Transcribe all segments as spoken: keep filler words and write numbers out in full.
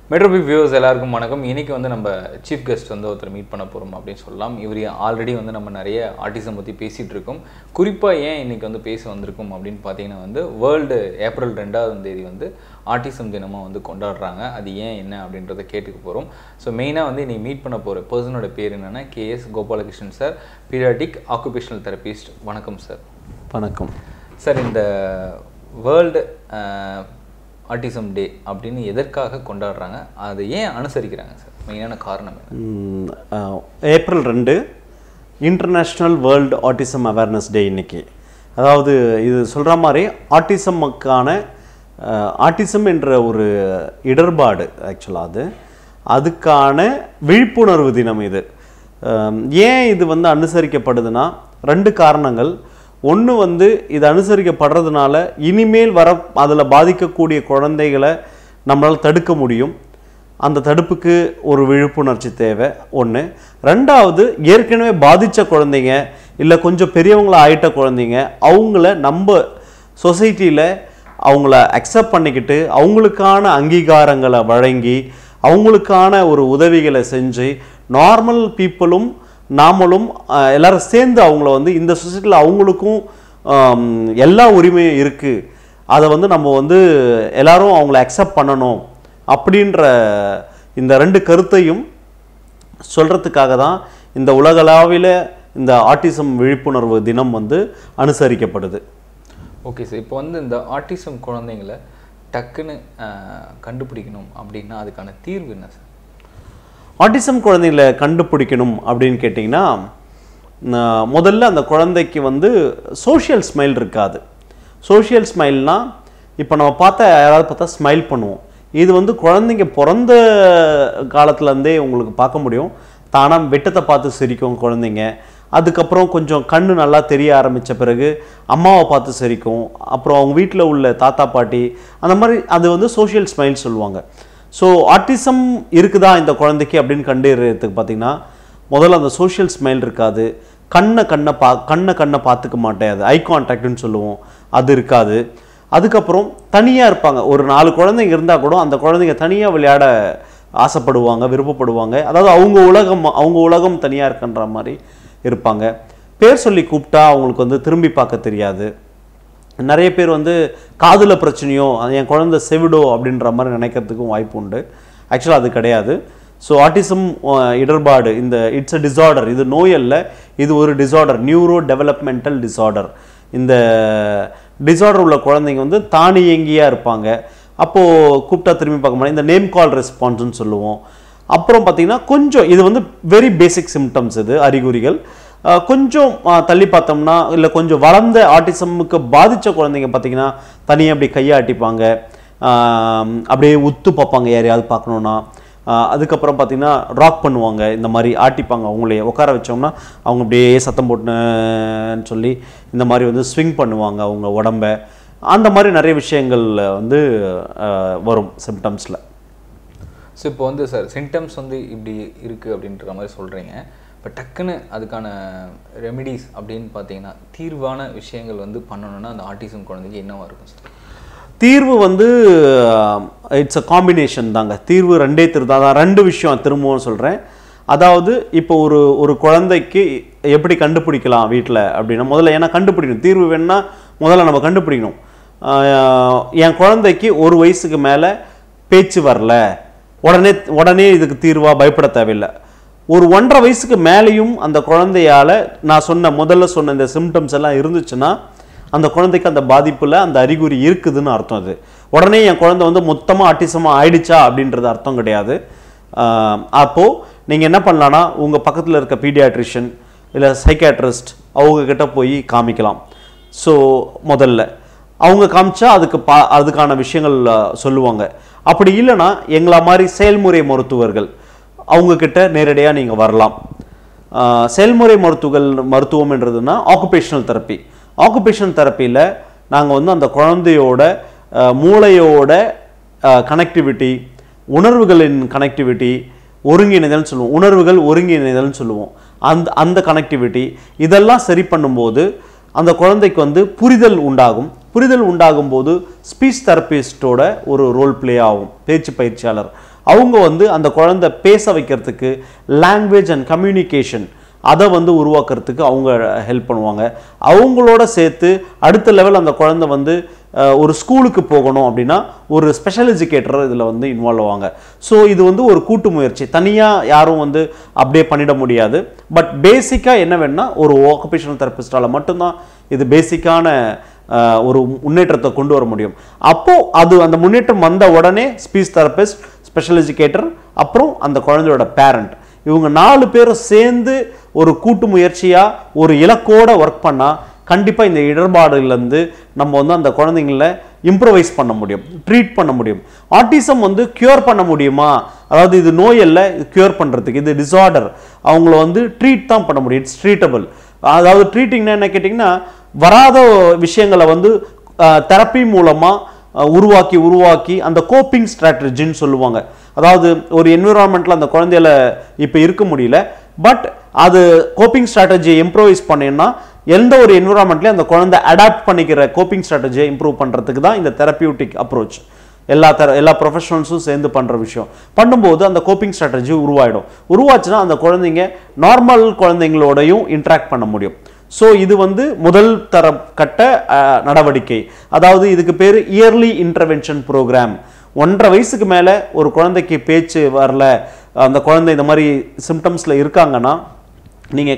METROPEEP viewers எல்லாருக்கும் வணக்கம். இன்னைக்கு வந்து நம்ம சீஃப் கெஸ்ட் வந்து ஒருத்தர் மீட் பண்ண போறோம் அப்படினு சொல்லலாம். இவர் ஆல்ரெடி வந்து நம்ம நிறைய ஆட்டிசம் பத்தி பேசிட்டு இருக்கோம். குறிப்பா ஏன் இன்னைக்கு வந்து பேச வந்திருக்கோம் அப்படினு பாத்தீங்கன்னா வந்து வேர்ல்ட் ஏப்ரல் இரண்டாம் தேதி வந்து ஆட்டிசம் தினமா வந்து கொண்டாடுறாங்க. அது ஏன் என்ன அப்படின்றத கேட்டுக்க போறோம். சோ மெயினா வந்து இன்னைக்கு மீட் பண்ண போற பர்சனோட பேர் என்னன்னா K S Gopalakrishnan sir, paediatric occupational therapist. வணக்கம் சார். வணக்கம் சார். இந்த வேர்ல்ட் ஆட்டிசம் டே அப்படின்னு எதற்காக கொண்டாடுறாங்க, அது ஏன் அனுசரிக்கிறாங்க சார்? மெயினான காரணம் என்ன? ஏப்ரல் ரெண்டு international world autism awareness day இன்னைக்கு. அதாவது இது சொல்கிற மாதிரி ஆட்டிசமுக்கான ஆட்டிசம் என்ற ஒரு இடர்பாடு ஆக்சுவலாக அது அதுக்கான விழிப்புணர்வு தினம் இது. ஏன் இது வந்து அனுசரிக்கப்படுதுன்னா ரெண்டு காரணங்கள். ஒன்று வந்து இது அனுசரிக்கப்படுறதுனால இனிமேல் வர அதில் பாதிக்கக்கூடிய குழந்தைகளை நம்மளால் தடுக்க முடியும். அந்த தடுப்புக்கு ஒரு விழிப்புணர்ச்சி தேவை ஒன்று. ரெண்டாவது, ஏற்கனவே பாதித்த குழந்தைங்க இல்லை கொஞ்சம் பெரியவங்கள ஆயிட்ட குழந்தைங்க அவங்கள நம்ம சொசைட்டியில் அவங்கள அக்செப்ட் பண்ணிக்கிட்டு அவங்களுக்கான அங்கீகாரங்களை வழங்கி அவங்களுக்கான ஒரு உதவிகளை செஞ்சு நார்மல் பீப்புளும் நாமளும் எல்லாரும் சேர்ந்து அவங்கள வந்து இந்த சொசைட்டியில் அவங்களுக்கும் எல்லா உரிமையும் இருக்குது, அதை வந்து நம்ம வந்து எல்லாரும் அவங்கள அக்செப்ட் பண்ணணும் அப்படின்ற இந்த ரெண்டு கருத்தையும் சொல்கிறதுக்காக தான் இந்த உலகளாவில் இந்த ஆட்டிசம் விழிப்புணர்வு தினம் வந்து அனுசரிக்கப்படுது. Okay sir. இப்போ வந்து இந்த ஆட்டிசம் குழந்தைங்களை டக்குன்னு கண்டுபிடிக்கணும் அப்படின்னா அதுக்கான தீர்வு என்ன சார்? ஆட்டிசம் குழந்தைகளை கண்டுபிடிக்கணும் அப்படின்னு கேட்டிங்கன்னா முதல்ல அந்த குழந்தைக்கு வந்து சோஷியல் ஸ்மைல் இருக்காது. சோஷியல் ஸ்மைல்னால் இப்போ நம்ம பார்த்தா யாராவது பார்த்தா ஸ்மைல் பண்ணுவோம். இது வந்து குழந்தைங்க பிறந்த காலத்துலேருந்தே உங்களுக்கு பார்க்க முடியும். தானாக வெட்டத்தை பார்த்து சிரிக்கும் குழந்தைங்க. அதுக்கப்புறம் கொஞ்சம் கண் நல்லா தெரிய ஆரம்பித்த பிறகு அம்மாவை பார்த்து சிரிக்கும். அப்புறம் அவங்க வீட்டில் உள்ள தாத்தா பாட்டி அந்த மாதிரி அது வந்து சோஷியல் ஸ்மைல் சொல்லுவாங்க. ஸோ ஆட்டிசம் இருக்குதா இந்த குழந்தைக்கு அப்படின்னு கண்டறியறதுக்கு பார்த்திங்கன்னா முதல்ல அந்த சோஷியல் ஸ்மைல் இருக்காது. கண்ணை கண்ணை பா கண்ணை கண்ணை பார்த்துக்க மாட்டேன், அது ஐ கான்டாக்ட்னு சொல்லுவோம், அது இருக்காது. அதுக்கப்புறம் தனியாக இருப்பாங்க. ஒரு நாலு குழந்தைங்க இருந்தால் கூட அந்த குழந்தைங்க தனியாக விளையாட ஆசைப்படுவாங்க, விருப்பப்படுவாங்க. அதாவது அவங்க உலகம் அவங்க உலகம் தனியாக இருக்குன்ற மாதிரி இருப்பாங்க. பேர் சொல்லி கூப்பிட்டா அவங்களுக்கு வந்து திரும்பி பார்க்க தெரியாது. நிறைய பேர் வந்து காதில் பிரச்சனையோ என் குழந்தை செவிடோ அப்படின்ற மாதிரி நினைக்கிறதுக்கும் வாய்ப்பு உண்டு. ஆக்சுவலாக அது கிடையாது. ஸோ ஆட்டிசம் இடர்பாடு இந்த இட்ஸ் அ டிஸார்டர். இது நோய் அல்ல, இது ஒரு டிஸார்டர், நியூரோ டெவலப்மெண்டல் டிஸார்டர். இந்த டிஸார்டர் உள்ள குழந்தைங்க வந்து தானியங்கியாக இருப்பாங்க. அப்போது கூப்பிட்டா திரும்பி பார்க்க மாட்டாங்க. இந்த நேம் கால் ரெஸ்பான்ஸ்ன்னு சொல்லுவோம். அப்புறம் பார்த்திங்கன்னா கொஞ்சம் இது வந்து வெரி பேசிக் சிம்டம்ஸ், இது அறிகுறிகள். கொஞ்சம் தள்ளி பார்த்தோம்னா இல்லை கொஞ்சம் வளர்ந்த ஆட்டிசமுக்கு பாதித்த குழந்தைங்க பார்த்திங்கன்னா தனியாக அப்படி கையாட்டிப்பாங்க, அப்படியே உத்து பார்ப்பாங்க யாரையாவது பார்க்கணுன்னா. அதுக்கப்புறம் பார்த்திங்கன்னா ராக் பண்ணுவாங்க, இந்த மாதிரி ஆட்டிப்பாங்க. அவங்களே உட்கார வச்சோம்னா அவங்க அப்படியே சத்தம் போட்டுன்னு சொல்லி இந்த மாதிரி வந்து ஸ்விங் பண்ணுவாங்க அவங்க உடம்ப. அந்த மாதிரி நிறைய விஷயங்கள் வந்து வரும் சிம்டம்ஸில். ஸோ இப்போ வந்து சார் சிம்டம்ஸ் வந்து இப்படி இருக்குது அப்படின்ற மாதிரி சொல்கிறீங்க. இப்போ டக்குன்னு அதுக்கான ரெமிடிஸ் அப்படின்னு பார்த்தீங்கன்னா தீர்வான விஷயங்கள் வந்து பண்ணணும்னா அந்த ஆட்டிசம் குழந்தைக்கு என்னவா இருக்கும் சார்? தீர்வு வந்து இட்ஸ் அ காம்பினேஷன் தாங்க. தீர்வு ரெண்டே தீர்வு தான். ரெண்டு விஷயம் திரும்பவும் சொல்கிறேன். அதாவது இப்போ ஒரு ஒரு குழந்தைக்கு எப்படி கண்டுபிடிக்கலாம் வீட்டில் அப்படின்னா முதல்ல ஏன்னா கண்டுபிடிக்கணும். தீர்வு வேணுன்னா முதல்ல நம்ம கண்டுபிடிக்கணும். என் குழந்தைக்கு ஒரு வயசுக்கு மேலே பேச்சு வரல, உடனே உடனே இதுக்கு தீர்வாக பயப்பட தேவையில்லை. ஒரு ஒன்றரை வயசுக்கு மேலேயும் அந்த குழந்தையால் நான் சொன்ன முதல்ல சொன்ன இந்த சிம்டம்ஸ் எல்லாம் இருந்துச்சுன்னா அந்த குழந்தைக்கு அந்த பாதிப்பில் அந்த அறிகுறி இருக்குதுன்னு அர்த்தம். அது உடனே என் குழந்தை வந்து மொத்தமாக ஆட்டிசமாக ஆயிடுச்சா அப்படின்றது அர்த்தம் கிடையாது. அப்போது நீங்கள் என்ன பண்ணலான்னா உங்கள் பக்கத்தில் இருக்க பீடியாட்ரிஷியன் இல்லை சைக்காட்ரிஸ்ட் அவங்கக்கிட்ட போய் காமிக்கலாம். ஸோ முதல்ல அவங்க காமிச்சா அதுக்கு பா அதுக்கான விஷயங்கள் சொல்லுவாங்க. அப்படி இல்லைன்னா எங்களை மாதிரி செயல்முறை மருத்துவர்கள் அவங்கக்கிட்ட நேரடியாக நீங்கள் வரலாம். செயல்முறை மருத்துவர்கள் மருத்துவம் என்றதுன்னா ஆக்குபேஷனல் தெரப்பி. ஆக்குபேஷனல் தெரப்பியில் நாங்கள் வந்து அந்த குழந்தையோட மூளையோட கனெக்டிவிட்டி, உணர்வுகளின் கனெக்டிவிட்டி, ஒருங்கிணைதல்னு சொல்லுவோம். உணர்வுகள் ஒருங்கிணைதல்னு சொல்லுவோம். அந்த அந்த கனெக்டிவிட்டி இதெல்லாம் சரி பண்ணும்போது அந்த குழந்தைக்கு வந்து புரிதல் உண்டாகும். புரிதல் உண்டாகும் போது ஸ்பீச் தெரபிஸ்டோட ஒரு ரோல் பிளே ஆகும், பேச்சு பயிற்சியாளர். அவங்க வந்து அந்த குழந்தை பேச வைக்கிறதுக்கு லாங்குவேஜ் அண்ட் கம்யூனிகேஷன் அதை வந்து உருவாக்குறதுக்கு அவங்க ஹெல்ப் பண்ணுவாங்க. அவங்களோட சேர்த்து அடுத்த லெவல் அந்த குழந்தை வந்து ஒரு ஸ்கூலுக்கு போகணும் அப்படின்னா ஒரு ஸ்பெஷல் எஜுகேட்டர் இதில் வந்து இன்வால்வ் ஆவாங்க. ஸோ இது வந்து ஒரு கூட்டு முயற்சி, தனியாக யாரும் வந்து அப்படியே பண்ணிட முடியாது. பட் பேசிக்காக என்ன வேணும்னா ஒரு ஆக்குபேஷனல் தெரபிஸ்டால் மட்டும்தான் இது பேசிக்கான ஒரு முன்னேற்றத்தை கொண்டு வர முடியும். அப்போது அது அந்த முன்னேற்றம் வந்த உடனே ஸ்பீச் தெரபிஸ்ட், ஸ்பெஷல் எஜுகேட்டர், அப்புறம் அந்த குழந்தையோட பேரண்ட், இவங்க நாலு பேரும் சேர்ந்து ஒரு கூட்டு முயற்சியாக ஒரு இலக்கோட ஒர்க் பண்ணால் கண்டிப்பாக இந்த இடர்பாடுலேருந்து நம்ம வந்து அந்த குழந்தைங்கள இம்ப்ரவைஸ் பண்ண முடியும், ட்ரீட் பண்ண முடியும். ஆட்டிசம் வந்து க்யூர் பண்ண முடியுமா? அதாவது இது நோய் அல்ல, இது க்யூர் பண்ணுறதுக்கு, இது டிஸார்டர். அவங்கள வந்து ட்ரீட் தான் பண்ண முடியும். It's treatable. அதாவது ட்ரீட்டிங்னா என்ன கேட்டிங்கன்னா, வராத விஷயங்களை வந்து தெரப்பி மூலமாக உருவாக்கி உருவாக்கி அந்த கோப்பிங் ஸ்ட்ராட்டஜின்னு சொல்லுவாங்க. அதாவது ஒரு என்விரான்மெண்ட்டில் அந்த குழந்தையில இப்போ இருக்க முடியல, பட் அது கோப்பிங் ஸ்ட்ராட்டஜியை இம்ப்ரூவைஸ் பண்ணேன்னா எந்த ஒரு என்விரான்மெண்ட்லையும் அந்த குழந்தை அடாப்ட் பண்ணிக்கிற கோப்பிங் ஸ்ட்ராட்டஜியை இம்ப்ரூவ் பண்ணுறதுக்கு தான் இந்த தெரப்பியூட்டிக் அப்ரோச். எல்லா தெர எல்லா ப்ரொஃபஷனல்ஸும் சேர்ந்து பண்ணுற விஷயம். பண்ணும்போது அந்த கோப்பிங் ஸ்ட்ராட்டஜி உருவாயிடும். உருவாச்சுன்னா அந்த குழந்தைங்க நார்மல் குழந்தைங்களோடையும் இன்ட்ராக்ட் பண்ண முடியும். ஸோ இது வந்து முதல் தர கட்ட நடவடிக்கை. அதாவது இதுக்கு பேர் இயர்லி இன்டர்வென்ஷன் ப்ரோக்ராம். ஒன்றரை வயசுக்கு மேலே ஒரு குழந்தைக்கு பேச்சு வரல, அந்த குழந்தை இந்த மாதிரி சிம்டம்ஸில் இருக்காங்கன்னா நீங்கள்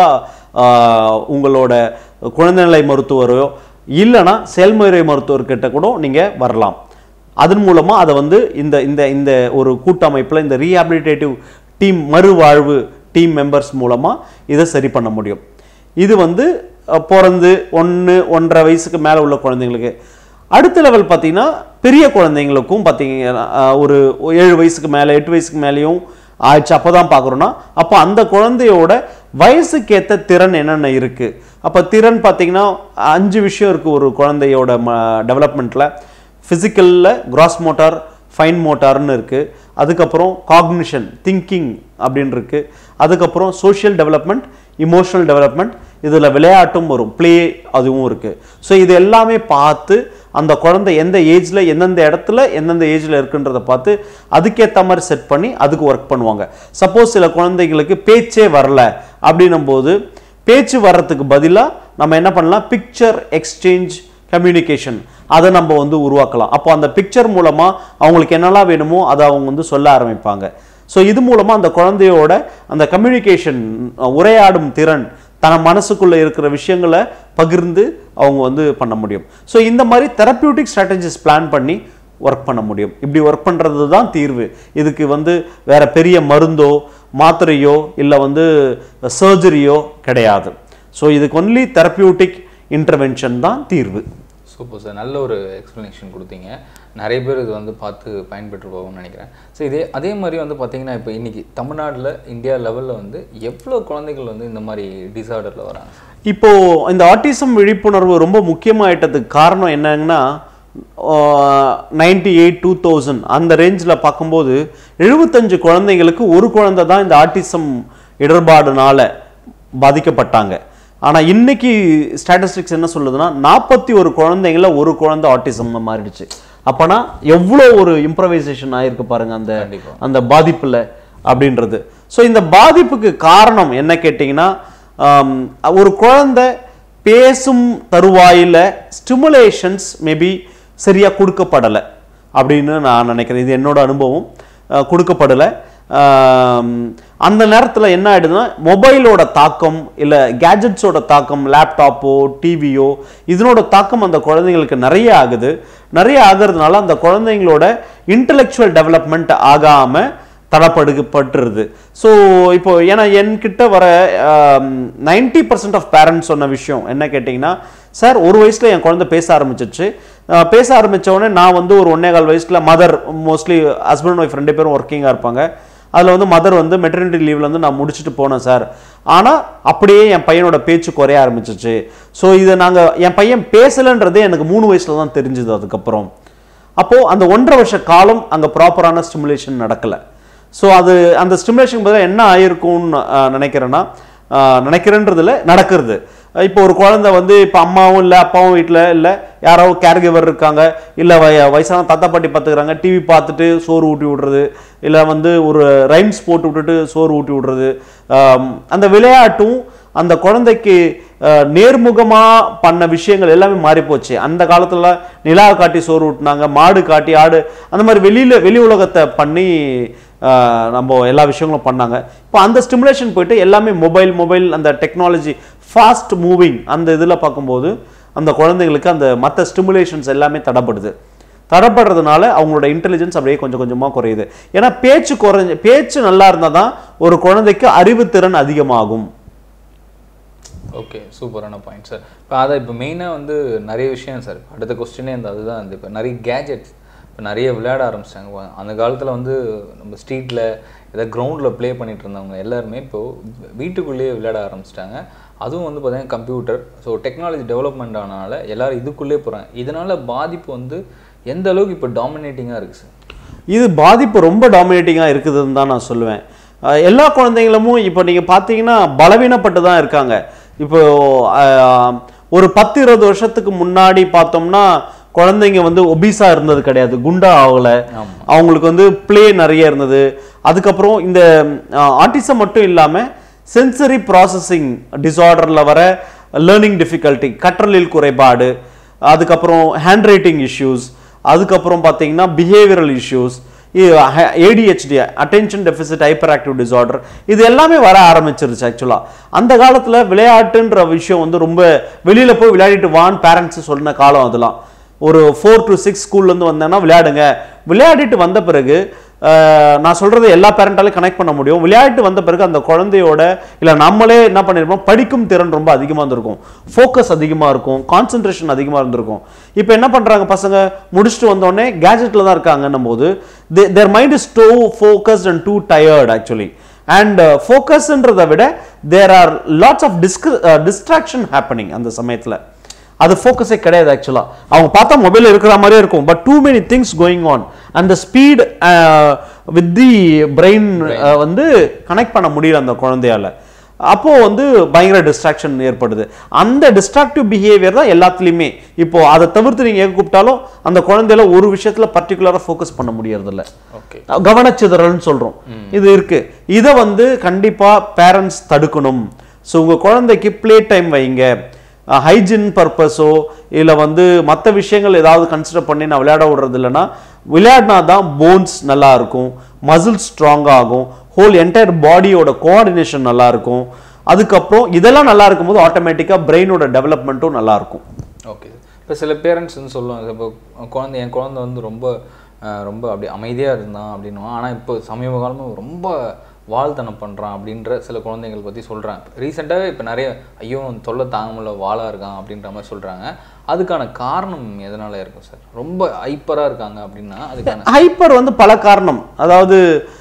கண்டிப்பாக உங்களோட குழந்தைநிலை மருத்துவரோ இல்லைனா செயல்முறை மருத்துவர்கிட்ட கூட நீங்கள் வரலாம். அதன் மூலமாக அதை வந்து இந்த இந்த இந்த ஒரு கூட்டமைப்பில் இந்த ரீஹாபிலிட்டேட்டிவ் டீம் மறுவாழ்வு டீம் மெம்பர்ஸ் மூலமாக இதை சரி பண்ண முடியும். இது வந்து பிறந்து ஒன்று ஒன்றரை வயசுக்கு மேலே உள்ள குழந்தைங்களுக்கு. அடுத்த லெவல் பார்த்தீங்கன்னா பெரிய குழந்தைங்களுக்கும் பார்த்தீங்கன்னா ஒரு ஏழு வயசுக்கு மேலே எட்டு வயசுக்கு மேலேயும் ஆயிடுச்சு. அப்போ தான் பார்க்குறோன்னா அப்போ அந்த குழந்தையோட வயசுக்கேற்ற திறன் என்னென்ன இருக்குது. அப்போ திறன் பார்த்தீங்கன்னா அஞ்சு விஷயம் இருக்குது ஒரு குழந்தையோட ம டெவலப்மெண்ட்டில். ஃபிசிக்கலில் கிராஸ் மோட்டார், ஃபைன் மோட்டார்னு இருக்குது. அதுக்கப்புறம் காக்னிஷன், திங்கிங் அப்படின்னு இருக்குது. அதுக்கப்புறம் சோஷியல் டெவலப்மெண்ட், இமோஷனல் டெவலப்மெண்ட், இதில் விளையாட்டும் வரும், ப்ளே அதுவும் இருக்குது. ஸோ இது எல்லாமே பார்த்து அந்த குழந்தை எந்த ஏஜில் எந்தெந்த இடத்துல எந்தெந்த ஏஜில் இருக்குன்றதை பார்த்து அதுக்கேற்ற மாதிரி செட் பண்ணி அதுக்கு ஒர்க் பண்ணுவாங்க. சப்போஸ் சில குழந்தைங்களுக்கு பேச்சே வரல அப்படின்னும் போது பேச்சு வர்றதுக்கு பதிலாக நம்ம என்ன பண்ணலாம், பிக்சர் எக்ஸ்சேஞ்ச் கம்யூனிகேஷன் அதை நம்ம வந்து உருவாக்கலாம். அப்போ அந்த பிக்சர் மூலமாக அவங்களுக்கு என்னெல்லாம் வேணுமோ அதை அவங்க வந்து சொல்ல ஆரம்பிப்பாங்க. ஸோ இது மூலமாக அந்த குழந்தையோட அந்த கம்யூனிகேஷன் உரையாடும் திறன், தன் மனசுக்குள்ளே இருக்கிற விஷயங்களை பகிர்ந்து அவங்க வந்து பண்ண முடியும். ஸோ இந்த மாதிரி தெரப்பியூட்டிக் ஸ்ட்ராட்டஜிஸ் பிளான் பண்ணி ஒர்க் பண்ண முடியும். இப்படி ஒர்க் பண்ணுறது தான் தீர்வு. இதுக்கு வந்து வேற பெரிய மருந்தோ மாத்திரையோ இல்லை வந்து சர்ஜரியோ கிடையாது. ஸோ இதுக்கு ஒன்லி தெரப்பியூட்டிக் இன்டர்வென்ஷன் தான் தீர்வு. சூப்பர் சார், நல்ல ஒரு எக்ஸ்ப்ளனேஷன் கொடுத்தீங்க. நிறைய பேர் இது வந்து பார்த்து பயன்பெற்று போகும்னு நினைக்கிறேன். ஸோ இதே அதே மாதிரி வந்து பார்த்திங்கன்னா இப்போ இன்றைக்கி தமிழ்நாட்டில் இந்தியா லெவலில் வந்து எவ்வளோ குழந்தைகள் வந்து இந்த மாதிரி டிஸார்டரில் வராங்க? இப்போது இந்த ஆட்டிசம் விழிப்புணர்வு ரொம்ப முக்கியமாகிட்டதுக்கு காரணம் என்னங்கன்னா, நைன்டி எயிட் டூ தௌசண்ட் அந்த ரேஞ்சில் பார்க்கும்போது எழுபத்தஞ்சு குழந்தைங்களுக்கு ஒரு குழந்தை தான் இந்த ஆட்டிசம் இடர்பாடுனால பாதிக்கப்பட்டாங்க. ஆனால் இன்னைக்கு ஸ்டாட்டிஸ்டிக்ஸ் என்ன சொல்லுதுன்னா நாற்பத்தி ஒரு குழந்தைங்கள ஒரு குழந்தை ஆட்டிசம் மாறிடுச்சு. அப்போனா எவ்வளோ ஒரு இம்ப்ரவைசேஷன் ஆகிருக்கு பாருங்க அந்த அந்த பாதிப்பில் அப்படின்றது. ஸோ இந்த பாதிப்புக்கு காரணம் என்ன கேட்டிங்கன்னா, ஒரு குழந்தை பேசும் தருவாயில் ஸ்டிமுலேஷன்ஸ் மேபி சரியாக கொடுக்கப்படலை அப்படின்னு நான் நினைக்கிறேன். இது என்னோட அனுபவம். கொடுக்கப்படலை. அந்த நேரத்தில் என்ன ஆகிடுதுன்னா மொபைலோட தாக்கம் இல்லை கேஜெட்ஸோட தாக்கம், லேப்டாப்போ டிவியோ இதனோட தாக்கம் அந்த குழந்தைங்களுக்கு நிறைய ஆகுது. நிறைய ஆகிறதுனால அந்த குழந்தைங்களோட இன்டெலெக்சுவல் டெவலப்மெண்ட் ஆகாமல் தடப்படுப்பட்டுருது. ஸோ இப்போ ஏன்னா என்கிட்ட வர நைன்டி பர்சன்ட் ஆஃப் பேரண்ட்ஸ் சொன்ன விஷயம் என்ன கேட்டிங்கன்னா, சார் ஒரு வயசில் என் குழந்தை பேச ஆரம்பிச்சிச்சு. பேச ஆரம்பித்தோடனே நான் வந்து ஒரு ஒன்னே கால் வயசில் மதர், மோஸ்ட்லி ஹஸ்பண்ட் ஒய்ஃப் ரெண்டு பேரும் ஒர்க்கிங்காக இருப்பாங்க. அதில் வந்து மதர் வந்து மெட்டர்னிட்டி லீவில் வந்து நான் முடிச்சுட்டு போனேன் சார். ஆனால் அப்படியே என் பையனோட பேச்சு குறைய ஆரம்பிச்சிச்சு. ஸோ இதை நாங்கள் என் பையன் பேசலைன்றதே எனக்கு மூணு வயசில் தான் தெரிஞ்சுது. அதுக்கப்புறம் அப்போது அந்த ஒன்றரை வருஷ காலம் அங்கே ப்ராப்பரான ஸ்டிமுலேஷன் நடக்கலை. ஸோ அது அந்த ஸ்டிமுலேஷன் பதிலாக என்ன ஆயிருக்கும்னு நினைக்கிறேன்னா, நினைக்கிறேன்றதுல நடக்கிறது. இப்போ ஒரு குழந்தை வந்து இப்போ அம்மாவும் இல்லை அப்பாவும் வீட்டில் இல்லை, யாரோ கேர் கிவர் இருக்காங்க, இல்லை வய வயசான தாத்தா பாட்டி பார்த்துக்கிறாங்க, டிவி பார்த்துட்டு சோறு ஊட்டி விடுறது, இல்லை வந்து ஒரு ரைம்ஸ் போட்டு விட்டுட்டு சோறு ஊட்டி விடுறது. அந்த விளையாட்டும் அந்த குழந்தைக்கு நேர்முகமாக பண்ண விஷயங்கள் எல்லாமே மாறிப்போச்சு. அந்த காலத்தில் நிலா காட்டி சோறு ஊட்டினாங்க, மாடு காட்டி ஆடு அந்த மாதிரி வெளியில் வெளி உலகத்தை பண்ணி நம்ம எல்லா விஷயங்களும் பண்ணாங்க. இப்போ அந்த ஸ்டிமுலேஷன் போயிட்டு எல்லாமே மொபைல் மொபைல் அந்த டெக்னாலஜி ஃபாஸ்ட் மூவிங் அந்த இதில் பார்க்கும்போது அந்த குழந்தைங்களுக்கு அந்த மற்ற ஸ்டிமுலேஷன்ஸ் எல்லாமே தடைப்படுது. தடைப்படுறதுனால அவங்களோட இன்டெலிஜென்ஸ் அப்படியே கொஞ்சம் கொஞ்சமாக குறையுது. ஏன்னா பேச்சு குறைஞ்ச பேச்சு நல்லா இருந்தால் தான் ஒரு குழந்தைக்கு அறிவுத்திறன் அதிகமாகும். ஓகே, சூப்பரான பாயிண்ட் சார். இப்போ அதை இப்போ மெயினாக வந்து நிறைய விஷயம் சார், அடுத்த கொஸ்டினே இந்த அதுதான் வந்து இப்போ நிறைய கேஜெட்ஸ் இப்போ நிறைய விளையாட ஆரம்பிச்சிட்டாங்க. அந்த காலத்தில் வந்து நம்ம ஸ்ட்ரீட்டில் ஏதாவது கிரவுண்டில் ப்ளே பண்ணிகிட்டு இருந்தவங்க எல்லாருமே இப்போது வீட்டுக்குள்ளேயே விளையாட ஆரம்பிச்சிட்டாங்க. அதுவும் வந்து பார்த்தீங்கன்னா கம்ப்யூட்டர், ஸோ டெக்னாலஜி டெவலப்மெண்ட் ஆனனால எல்லோரும் இதுக்குள்ளே போகிறாங்க. இதனால் பாதிப்பு வந்து எந்த அளவுக்கு இப்போ டாமினேட்டிங்காக இருக்குது சார்? இது பாதிப்பு ரொம்ப டாமினேட்டிங்காக இருக்குதுன்னு தான் நான் சொல்லுவேன். எல்லா குழந்தைங்களும் இப்போ நீங்கள் பார்த்தீங்கன்னா பலவீனப்பட்டு தான் இருக்காங்க. இப்போ ஒரு பத்து இருபது வருஷத்துக்கு முன்னாடி பார்த்தோம்னா குழந்தைங்க வந்து ஒபீஸா இருந்தது கிடையாது, குண்டா ஆகல, அவங்களுக்கு வந்து பிளே நிறைய இருந்தது. அதுக்கப்புறம் இந்த ஆட்டிசம் மட்டும் இல்லாமல் சென்சரி ப்ராசஸிங் டிஸார்டரில் வர லேர்னிங் டிஃபிகல்ட்டி, கற்றலில் குறைபாடு, அதுக்கப்புறம் ஹேண்ட் ரைட்டிங் இஷ்யூஸ், அதுக்கப்புறம் பார்த்தீங்கன்னா behavioural issues, ADHD attention deficit hyper active disorder, இது எல்லாமே வர ஆரம்பிச்சிருச்சு. ஆக்சுவலாக அந்த காலத்தில் விளையாட்டுன்ற விஷயம் வந்து ரொம்ப வெளியில் போய் விளையாடிட்டு வான்னு பேரண்ட்ஸ் சொன்ன காலம். அதெல்லாம் ஒரு ஃபோர் டு சிக்ஸ் ஸ்கூல்லேருந்து வந்தேன்னா விளையாடுங்க, விளையாடிட்டு வந்த பிறகு நான் சொல்கிறத எல்லா பேரண்டாலையும் கனெக்ட் பண்ண முடியும். விளையாட்டு வந்த பிறகு அந்த குழந்தையோட இல்லை நம்மளே என்ன பண்ணியிருப்போம், படிக்கும் திறன் ரொம்ப அதிகமாக இருந்திருக்கும், ஃபோக்கஸ் அதிகமாக இருக்கும், கான்சன்ட்ரேஷன் அதிகமாக இருந்திருக்கும். இப்போ என்ன பண்ணுறாங்க பசங்க, முடிச்சுட்டு வந்தோடனே கேஜெட்டில் தான் இருக்காங்கன்னும் போது their mind is too focused and too tired actually. And ஃபோக்கஸ்ன்றதை விட there are lots of dis distraction happening அந்த சமயத்தில். அது ஃபோக்கஸே கிடையாது ஆக்சுவலாக. அவங்க பார்த்தா மொபைல் இருக்கிற மாதிரியே இருக்கும், but too many things going on. அந்த ஸ்பீட் வித் தி பிரெயின் வந்து கனெக்ட் பண்ண முடியல அந்த குழந்தையால. அப்போ வந்து பயங்கர டிஸ்ட்ராக்ஷன் ஏற்படுது. அந்த டிஸ்ட்ராக்டிவ் பிஹேவியர் தான் எல்லாத்துலேயுமே. இப்போ அதை தவிர்த்து நீங்கள் எங்கே கூப்பிட்டாலும் அந்த குழந்தையில ஒரு விஷயத்துல பர்டிகுலராக ஃபோக்கஸ் பண்ண முடியறதில்ல, கவனச்சிதறல்னு சொல்றோம், இது இருக்கு. இதை வந்து கண்டிப்பா பேரண்ட்ஸ் தடுக்கணும். ஸோ உங்க குழந்தைக்கு பிளே டைம் வைங்க, ஹைஜீன் பர்பஸோ இல்லை வந்து மற்ற விஷயங்கள் ஏதாவது கன்சிடர் பண்ணி நான் விளையாட விடுறது இல்லைன்னா, விளையாடினா தான் போன்ஸ் நல்லா இருக்கும், மசில் ஸ்ட்ராங்காக ஆகும், ஹோல் என்டையர் பாடியோட கோஆர்டினேஷன் நல்லா இருக்கும். அதுக்கப்புறம் இதெல்லாம் நல்லா இருக்கும்போது ஆட்டோமேட்டிக்காக பிரெயினோட டெவலப்மெண்ட்டும் நல்லா இருக்கும். ஓகே, இப்போ சில பேரண்ட்ஸ் வந்து சொல்லுவாங்க, இப்போ குழந்தை என் குழந்தை வந்து ரொம்ப ரொம்ப அப்படி அமைதியாக இருந்தான் அப்படின்னுவான், ஆனால் இப்போ சமீப காலமாக ரொம்ப வாழ்த்தனம் பண்ணுறான் அப்படின்ற சில குழந்தைகள் பற்றி சொல்கிறாங்க. ரீசெண்டாகவே இப்போ நிறைய ஐயோ தொல்லை தாங்க முடியல வாழாக இருக்கான் அப்படின்ற மாதிரி சொல்கிறாங்க. அதுக்கான காரணம் எதனால் இருக்கும் சார்? ரொம்ப ஹைப்பராக இருக்காங்க அப்படின்னா அதுக்கான ஹைப்பர் வந்து பல காரணம். அதாவது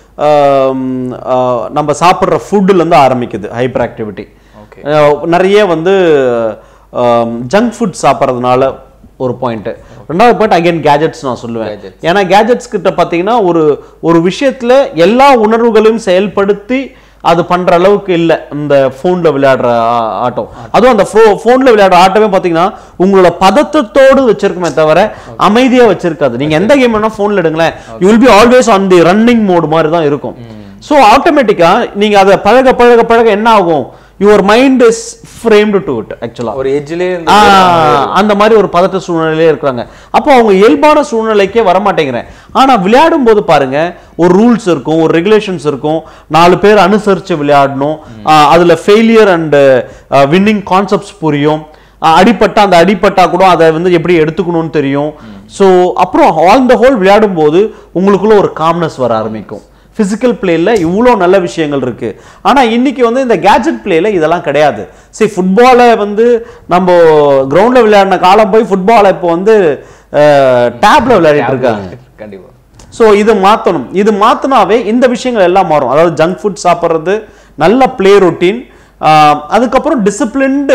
நம்ம சாப்பிட்ற ஃபுட்டுலேருந்து ஆரம்பிக்குது ஹைப்பர் ஆக்டிவிட்டி. நிறைய வந்து ஜங்க் ஃபுட் சாப்பிட்றதுனால ஒரு பாயிண்ட்டு. ரெண்டாவது பாயிண்ட் அகைன் கேஜெட்ஸ் நான் சொல்லுவேன். ஏன்னா கேஜெட்ஸ் கிட்ட பார்த்தீங்கன்னா ஒரு ஒரு விஷயத்தில் எல்லா உணர்வுகளையும் செயல்படுத்தி அது பண்ற அளவுக்கு இல்லை இந்த ஃபோன்ல விளையாடுற ஆட்டம். அதுவும் அந்த ஃபோன்ல விளையாடுற ஆட்டமே பார்த்தீங்கன்னா உங்களோட பதத்தத்தோடு வச்சிருக்குமே தவிர அமைதியா வச்சிருக்காது. நீங்க எந்த கேம் வேணா ஃபோன்ல எடுங்களேன், you will be always on the running mode மாதிரி தான் இருக்கும். ஸோ ஆட்டோமேட்டிக்கா நீங்க அதை பழக பழக பழக என்ன ஆகும், your mind is framed to it. ஆக்சுவலா ஒரு எட்ஜ்லயே அந்த மாதிரி ஒரு பதட்ட சூழ்நிலையிலே இருக்கிறாங்க. அப்போ அவங்க இயல்பான சூழ்நிலைக்கே வரமாட்டேங்கிறேன். ஆனா விளையாடும் போது பாருங்க ஒரு ரூல்ஸ் இருக்கும், ஒரு ரெகுலேஷன்ஸ் இருக்கும், நாலு பேர் அனுசரிச்சு விளையாடணும், அதுல ஃபெயிலியர் அண்ட் வின்னிங் கான்செப்ட்ஸ் புரியும், அடிப்பட்டா அந்த அடிப்பட்டா கூட அதை வந்து எப்படி எடுத்துக்கணும்னு தெரியும். ஸோ அப்புறம் ஆல் த ஹோல் விளையாடும் போது உங்களுக்குள்ள ஒரு காம்னஸ் வர ஆரம்பிக்கும். பிசிக்கல் பிளேல இவ்வளோ நல்ல விஷயங்கள் இருக்கு. ஆனா இன்னைக்கு வந்து இந்த கேஜெட் பிளேல இதெல்லாம் கிடையாது. சரி, ஃபுட்பாலை வந்து நம்ம கிரவுண்ட்ல விளையாடின காலம் போய் ஃபுட்பாலை இப்போ வந்து டேப்ல விளையாடிட்டு இருக்காங்க. கண்டிப்பா. ஸோ இது மாற்றணும். இது மாற்றினாவே இந்த விஷயங்கள் எல்லாம் மாறும். அதாவது ஜங்க் ஃபுட் சாப்பிட்றது, நல்ல பிளே ரொட்டீன், அதுக்கப்புறம் disciplined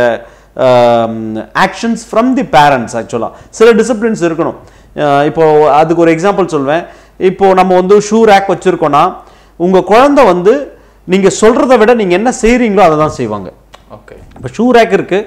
actions from the parents. ஆக்சுவலாக சில டிசிப்ளின்ஸ் இருக்கணும். இப்போ அதுக்கு ஒரு எக்ஸாம்பிள் சொல்வேன். இப்போ நம்ம வந்து ஷூ ரேக் வச்சிருக்கோம்னா உங்க குழந்தை வந்து நீங்க சொல்றதை விட நீங்க என்ன செய்றீங்களோ அதை தான் செய்வாங்க. ஓகே, இப்போ ஷூ ரேக் இருக்கு,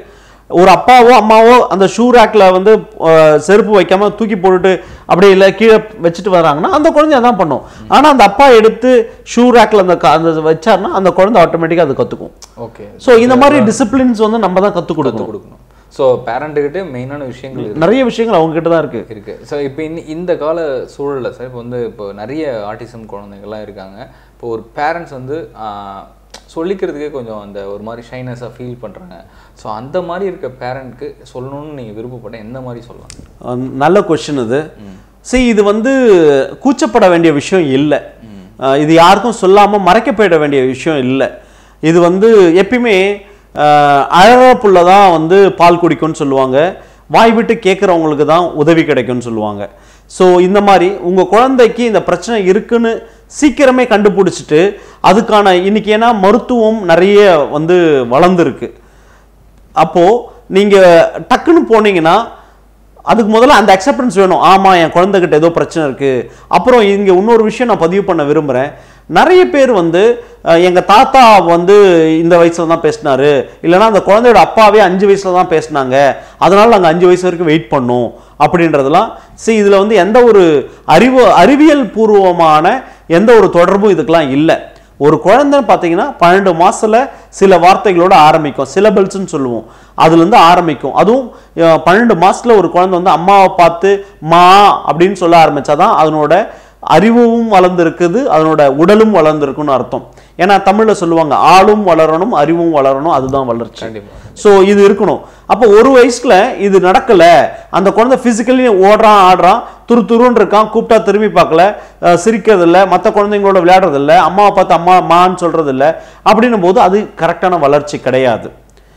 ஒரு அப்பாவோ அம்மாவோ அந்த ஷூ ரேக்ல வந்து செருப்பு வைக்காம தூக்கி போட்டுட்டு அப்படியே இல்லை கீழே வச்சுட்டு வராங்கன்னா அந்த குழந்தை அதான் பண்ணும். ஆனால் அந்த அப்பா எடுத்து ஷூ ரேக்ல அந்த அந்த வச்சாருன்னா அந்த குழந்தை ஆட்டோமேட்டிக்காக அது கற்றுக்கும். ஓகே. ஸோ இந்த மாதிரி டிசிப்ளின்ஸ் வந்து நம்ம தான் கற்றுக் கொடுக்கணும் கொடுக்கணும் ஸோ பேரண்ட்டுக்கிட்டே மெயினான விஷயங்கள் நிறைய விஷயங்கள் அவங்ககிட்ட தான் இருக்குது இருக்குது ஸோ இப்போ இன் இந்த கால சூழலில் சார் இப்போ வந்து இப்போ நிறைய ஆட்டிசம் குழந்தைங்கள்லாம் இருக்காங்க. இப்போ ஒரு பேரண்ட்ஸ் வந்து சொல்லிக்கிறதுக்கே கொஞ்சம் அந்த ஒரு மாதிரி ஷைனஸாக ஃபீல் பண்ணுறாங்க. ஸோ அந்த மாதிரி இருக்க பேரண்ட்க்கு சொல்லணும்னு நீங்கள் விருப்பப்பட்ட எந்த மாதிரி சொல்லலாம்? நல்ல கொஸ்டின் இது. சரி, இது வந்து கூச்சப்பட வேண்டிய விஷயம் இல்லை. இது யாருக்கும் சொல்லாமல் மறைக்க போயிட வேண்டிய விஷயம் இல்லை. இது வந்து எப்பயுமே அழற புள்ள தான் வந்து பால் குடிக்கும்னு சொல்லுவாங்க, வாய் விட்டு கேட்குறவங்களுக்கு தான் உதவி கிடைக்கும்னு சொல்லுவாங்க. ஸோ இந்த மாதிரி உங்கள் குழந்தைக்கு இந்த பிரச்சனை இருக்குன்னு சீக்கிரமே கண்டுபிடிச்சிட்டு அதுக்கான இன்னைக்கு ஏன்னா மருத்துவம் நிறைய வந்து வளர்ந்துருக்கு. அப்போது நீங்கள் டக்குன்னு போனீங்கன்னா அதுக்கு முதல்ல அந்த அக்செப்டன்ஸ் வேணும். ஆமாம், என் குழந்தைகிட்ட ஏதோ பிரச்சனை இருக்குது. அப்புறம் இங்கே இன்னொரு விஷயம் நான் பதிவு பண்ண விரும்புகிறேன். நிறைய பேர் வந்து எங்கள் தாத்தா வந்து இந்த வயசில் தான் பேசினாரு, இல்லைனா அந்த குழந்தையோட அப்பாவே அஞ்சு வயசில் தான் பேசினாங்க, அதனால் நாங்கள் அஞ்சு வயசு வரைக்கும் வெயிட் பண்ணோம் அப்படின்றதெல்லாம். சரி, இதில் வந்து எந்த ஒரு அறிவு அறிவியல் பூர்வமான எந்த ஒரு தொடர்பும் இதுக்கெல்லாம் இல்லை. ஒரு குழந்தைன்னு பார்த்தீங்கன்னா பன்னெண்டு மாசத்துல சில வார்த்தைகளோட ஆரம்பிக்கும், சிலபல்ஸ்ன்னு சொல்லுவோம், அதுலேருந்து ஆரம்பிக்கும். அதுவும் பன்னெண்டு மாசத்துல ஒரு குழந்தை வந்து அம்மாவை பார்த்து மா அப்படின்னு சொல்ல ஆரம்பிச்சாதான் அதனோட அறிவும் வளர்ந்துருக்குது, அதனோட உடலும் வளர்ந்துருக்குன்னு அர்த்தம். ஏன்னா தமிழ்ல சொல்லுவாங்க ஆளும் வளரணும் அறிவும் வளரணும், அதுதான் வளர்ச்சி. ஸோ இது இருக்கணும். அப்போ ஒரு வயசுல இது நடக்கல, அந்த குழந்தை பிசிக்கலி ஓடுறான் ஆடுறான் துரு துருன்னு இருக்கான், கூப்பிட்டா திரும்பி பார்க்கல, சிரிக்கிறது இல்லை, மற்ற குழந்தைங்களோட விளையாடுறது இல்லை, அம்மாவை பார்த்து அம்மா மான்னு சொல்றது இல்லை, அப்படின்னும் போது அது கரெக்டான வளர்ச்சி கிடையாது.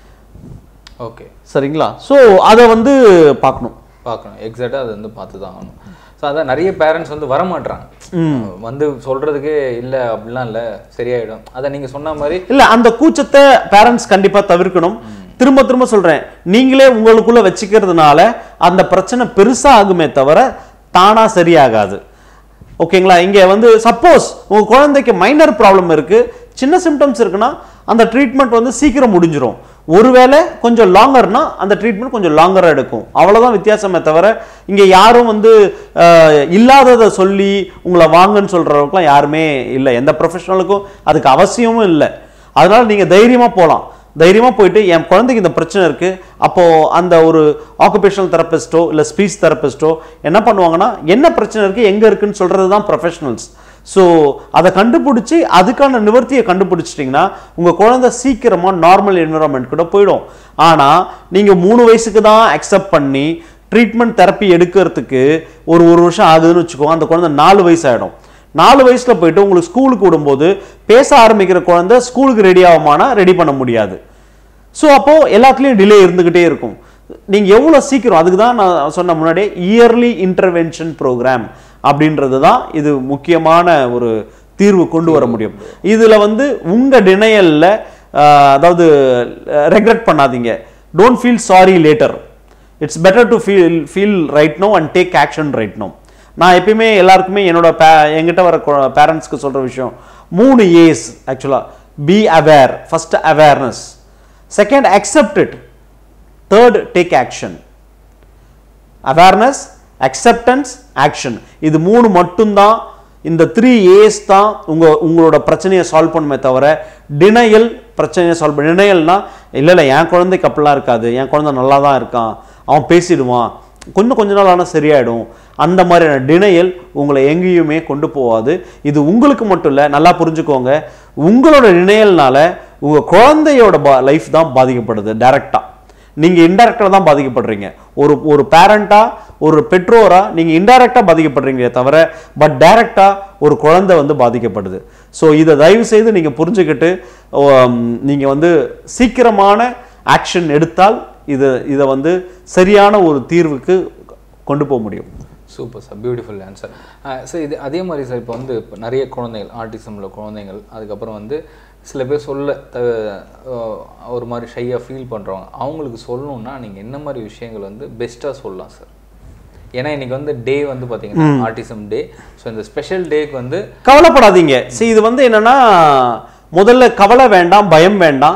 ஓகே, சரிங்களா? ஸோ அதை வந்து பார்க்கணும் பார்க்கணும் எக்ஸாக்டாக அதை வந்து பார்த்து தான் ஆகணும். ஸோ அதான் நிறைய பேரண்ட்ஸ் வந்து வரமாட்டாங்க, வந்து சொல்றதுக்கு இல்லை அப்படிலாம் இல்லை சரியாயிடும். அதை நீங்க சொன்ன மாதிரி இல்லை, அந்த கூச்சத்தை பேரண்ட்ஸ் கண்டிப்பா தவிர்க்கணும். திரும்ப திரும்ப சொல்றேன், நீங்களே உங்களுக்குள்ள வச்சுக்கிறதுனால அந்த பிரச்சனை பெருசா ஆகுமே தவிர தானா சரியாகாது. ஓகேங்களா? இங்க வந்து சப்போஸ் உங்க குழந்தைக்கு மைனர் ப்ராப்ளம் இருக்கு, சின்ன சிம்டம்ஸ் இருக்குன்னா அந்த ட்ரீட்மெண்ட் வந்து சீக்கிரம் முடிஞ்சிடும். ஒருவேளை கொஞ்சம் லாங்கர்னா அந்த ட்ரீட்மெண்ட் கொஞ்சம் லாங்கராக எடுக்கும், அவ்வளோதான் வித்தியாசமே தவிர இங்கே யாரும் வந்து இல்லாததை சொல்லி உங்களை வாங்கன்னு சொல்கிறவங்களுக்குலாம் யாருமே இல்லை, எந்த ப்ரொஃபஷனலுக்கும் அதுக்கு அவசியமும் இல்லை. அதனால நீங்கள் தைரியமாக போகலாம், தைரியமாக போயிட்டு என் குழந்தைக்கு இந்த பிரச்சனை இருக்குது, அப்போது அந்த ஒரு ஆக்குபேஷனல் தெரபிஸ்ட்டோ இல்லை ஸ்பீச் தெரபிஸ்ட்டோ என்ன பண்ணுவாங்கன்னா என்ன பிரச்சனை இருக்குது எங்கே இருக்குன்னு சொல்கிறது தான் ப்ரொஃபஷனல்ஸ். ஸோ அதை கண்டுபிடிச்சி அதுக்கான நிவர்த்தியை கண்டுபிடிச்சிட்டிங்கன்னா உங்கள் குழந்தை சீக்கிரமாக நார்மல் என்விரான்மெண்ட் கூட போயிடும். ஆனால் நீங்கள் மூணு வயசுக்கு தான் அக்செப்ட் பண்ணி ட்ரீட்மெண்ட் தெரப்பி எடுக்கிறதுக்கு ஒரு ஒரு வருஷம் ஆகுதுன்னு வச்சுக்கோங்க, அந்த குழந்தை நாலு வயசு ஆகிடும். நாலு வயசில் போயிட்டு உங்களுக்கு ஸ்கூலுக்கு விடும்போது பேச ஆரம்பிக்கிற குழந்தை ஸ்கூலுக்கு ரெடி ஆகுமானா ரெடி பண்ண முடியாது. ஸோ அப்போது எல்லாத்துலேயும் டிலே இருந்துக்கிட்டே இருக்கும். நீங்கள் எவ்வளோ சீக்கிரம், அதுக்கு தான் நான் சொன்ன முன்னாடியே இயர்லி இன்டர்வென்ஷன் ப்ரோக்ராம் அப்படின்றது தான் இது முக்கியமான ஒரு தீர்வு கொண்டு வர முடியும். இதில் வந்து உங்கள் டினையலில் அதாவது ரெக்ரெட் பண்ணாதீங்க, don't feel sorry later, it's better to feel feel right now and take action right now. நான் எப்பயுமே எல்லாருக்குமே என்னோட பே என்கிட்ட வர பேரண்ட்ஸ்க்கு சொல்கிற விஷயம் மூணு ஏஸ் ஆக்சுவலாக. Be aware, first awareness, second accept it, third take action. Awareness, acceptance, action, இது மூணு மட்டும்தான், இந்த த்ரீ ஏஸ் தான் உங்கள் உங்களோட பிரச்சனையை சால்வ் பண்ணுமே தவிர டினையல் பிரச்சனையை சால்வ் பண்ண. டினையல்னா இல்லை இல்லை என் குழந்தைக்கு அப்படிலாம் இருக்காது, என் குழந்தை நல்லா தான் இருக்கான், அவன் பேசிடுவான், கொஞ்சம் கொஞ்ச நாள் ஆனால் சரியாயிடும், அந்த மாதிரியான டினையல் உங்களை எங்கேயுமே கொண்டு போகாது. இது உங்களுக்கு மட்டும் இல்லை, நல்லா புரிஞ்சுக்கோங்க, உங்களோட டினையல்னால உங்கள் குழந்தையோட பா லைஃப் தான் பாதிக்கப்படுது டைரக்டாக. நீங்கள் இன்டைரக்டாக தான் பாதிக்கப்படுறீங்க. ஒரு ஒரு பேரண்ட்டாக ஒரு பெற்றோராக நீங்கள் இன்டைரக்டாக பாதிக்கப்படுறீங்களே தவிர பட் டைரக்டாக ஒரு குழந்தை வந்து பாதிக்கப்படுது. ஸோ இதை தயவு செய்து நீங்கள் புரிஞ்சுக்கிட்டு நீங்கள் வந்து சீக்கிரமான ஆக்ஷன் எடுத்தால் இது இதை வந்து சரியான ஒரு தீர்வுக்கு கொண்டு போக முடியும். Super sir, beautiful answer sir. இது அதே மாதிரி சார் இப்போ வந்து இப்போ நிறைய குழந்தைகள் ஆட்டிசமில் குழந்தைகள், அதுக்கப்புறம் வந்து சில பேர் சொல்ல த ஒரு மாதிரி ஷையாக ஃபீல் பண்ணுறவங்க, அவங்களுக்கு சொல்லணுன்னா நீங்கள் என்ன மாதிரி விஷயங்கள் வந்து பெஸ்ட்டாக சொல்லலாம் சார்? ஏன்னா இன்னைக்கு வந்து டே வந்து பார்த்தீங்கன்னா ஆட்டிசம் டே. ஸோ இந்த ஸ்பெஷல் டேக்கு வந்து கவலைப்படாதீங்க. சரி, இது வந்து என்னென்னா முதல்ல கவலை வேண்டாம், பயம் வேண்டாம்.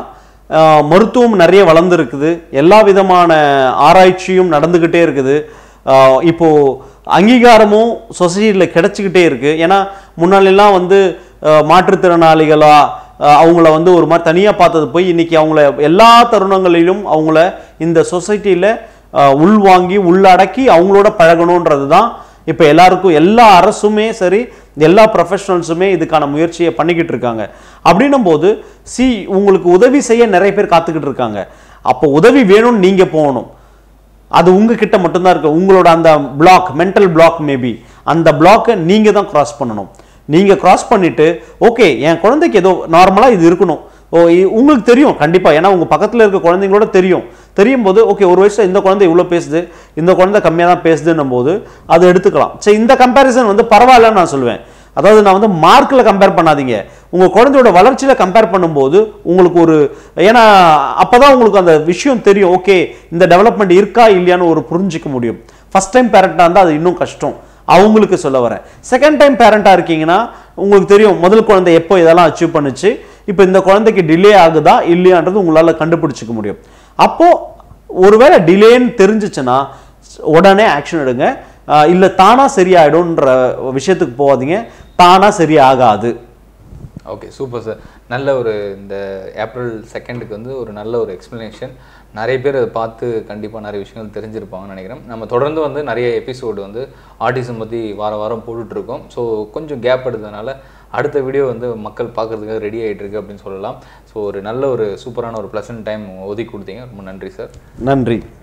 மருத்துவம் நிறைய வளர்ந்துருக்குது, எல்லா விதமான ஆராய்ச்சியும் நடந்துக்கிட்டே இருக்குது. இப்போது அங்கீகாரமும் சொசைட்டியில் கிடச்சிக்கிட்டே இருக்குது. ஏன்னா முன்னாலெல்லாம் வந்து மாற்றுத்திறனாளிகளா அவங்கள வந்து ஒரு மாதிரி தனியாக பார்த்தது போய் இன்றைக்கி அவங்கள எல்லா தருணங்களிலும் அவங்கள இந்த சொசைட்டியில் உள்வாங்கி உள்ளடக்கி அவங்களோட பழகணுன்றது தான் இப்போ எல்லாருக்கும், எல்லா அரசுமே சரி எல்லா ப்ரொஃபஷனல்ஸுமே இதுக்கான முயற்சியை பண்ணிக்கிட்டு இருக்காங்க. அப்படின்னும் போது சி உங்களுக்கு உதவி செய்ய நிறைய பேர் காத்துக்கிட்டு இருக்காங்க. அப்போ உதவி வேணும்னு நீங்கள் போகணும். அது உங்ககிட்ட மட்டும்தான் இருக்கு. உங்களோட அந்த பிளாக், மென்டல் பிளாக் மேபி, அந்த பிளாக்கை நீங்கள் தான் கிராஸ் பண்ணணும். நீங்கள் கிராஸ் பண்ணிவிட்டு ஓகே என் குழந்தைக்கு ஏதோ நார்மலாக இது இருக்கணும், ஓ உங்களுக்கு தெரியும் கண்டிப்பாக, ஏன்னா உங்கள் பக்கத்தில் இருக்க குழந்தைங்களோட தெரியும். தெரியும் போது ஓகே ஒரு வயசில் இந்த குழந்தை இவ்வளோ பேசுது, இந்த குழந்தை கம்மியாக தான் பேசுதுன்னும் போது அது எடுத்துக்கலாம். சரி, இந்த கம்பேரிசன் வந்து பரவாயில்லன்னு நான் சொல்லுவேன். அதாவது நான் வந்து மார்க்கில் கம்பேர் பண்ணாதீங்க, உங்கள் குழந்தையோட வளர்ச்சியில் கம்பேர் பண்ணும்போது உங்களுக்கு ஒரு, ஏன்னா அப்போ தான் உங்களுக்கு அந்த விஷயம் தெரியும், ஓகே இந்த டெவலப்மெண்ட் இருக்கா இல்லையான்னு ஒரு புரிஞ்சிக்க முடியும். ஃபஸ்ட் டைம் பேரண்ட்டாக இருந்தால் அது இன்னும் கஷ்டம், அவங்களுக்கு சொல்ல வரேன். செகண்ட் டைம் பேரண்ட்டாக இருக்கீங்கன்னா உங்களுக்கு தெரியும் முதல் குழந்தை எப்போ இதெல்லாம் அச்சீவ் பண்ணுச்சு, இப்போ இந்த குழந்தைக்கு டிலே ஆகுதா இல்லையான்றது உங்களால் கண்டுபிடிச்சிக்க முடியும். அப்போது ஒருவேளை டிலேன்னு தெரிஞ்சிச்சுன்னா உடனே ஆக்ஷன் எடுங்க. இல்லை தானாக சரியாயிடும்ன்ற விஷயத்துக்கு போகாதீங்க, தானாக சரியாகாது. Okay, super sir. நல்ல ஒரு இந்த ஏப்ரல் செகண்டுக்கு வந்து ஒரு நல்ல ஒரு எக்ஸ்ப்ளனேஷன். நிறைய பேர் அதை பார்த்து கண்டிப்பாக நிறைய விஷயங்கள் தெரிஞ்சிருப்பாங்கன்னு நினைக்கிறேன். நம்ம தொடர்ந்து வந்து நிறைய எபிசோடு வந்து ஆட்டிசம் பற்றி வார வாரம் போட்டுட்ருக்கோம். ஸோ கொஞ்சம் கேப் எடுத்ததுனால அடுத்த வீடியோ வந்து மக்கள் பார்க்குறதுக்காக ரெடி ஆகிட்டு இருக்கு அப்படின்னு சொல்லலாம். ஸோ ஒரு நல்ல ஒரு சூப்பரான ஒரு ப்ளசன்ட் டைம் ஒதுக்கி கொடுத்தீங்க, ரொம்ப நன்றி சார். நன்றி.